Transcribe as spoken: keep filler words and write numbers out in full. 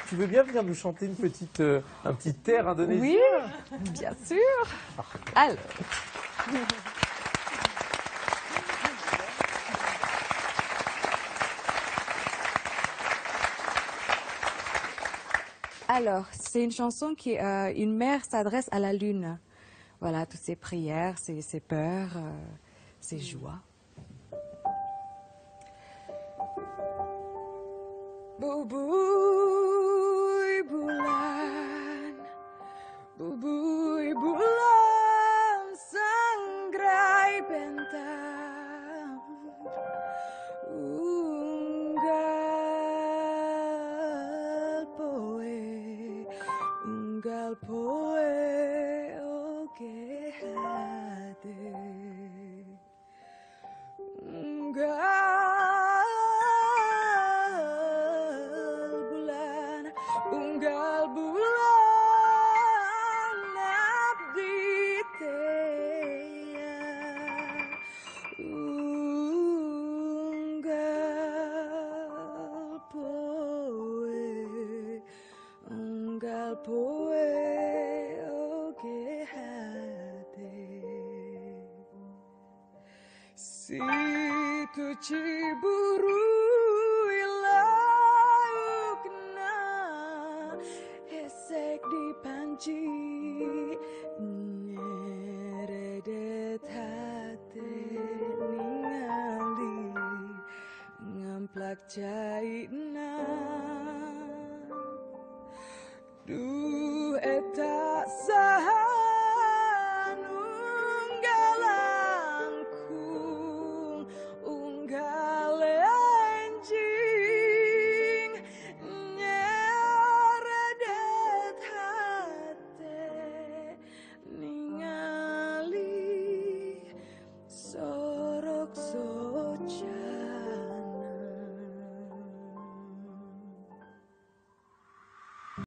Tu veux bien venir nous chanter une petite, euh, un petit air indonésien? Oui, bien sûr. Alors. Alors, c'est une chanson qui, euh, une mère s'adresse à la lune. Voilà, toutes ses prières, ses, ses peurs, euh, ses joies. Bubuy bulan, bubuy bulan, sangrai bentang, unggal poe, unggal poe, oke hati, unggal unggal bulan abdi teya unggal poe unggal poe oke hati si tu ciburu Esek dipanci nyeredet hati ningali ngamplak caina.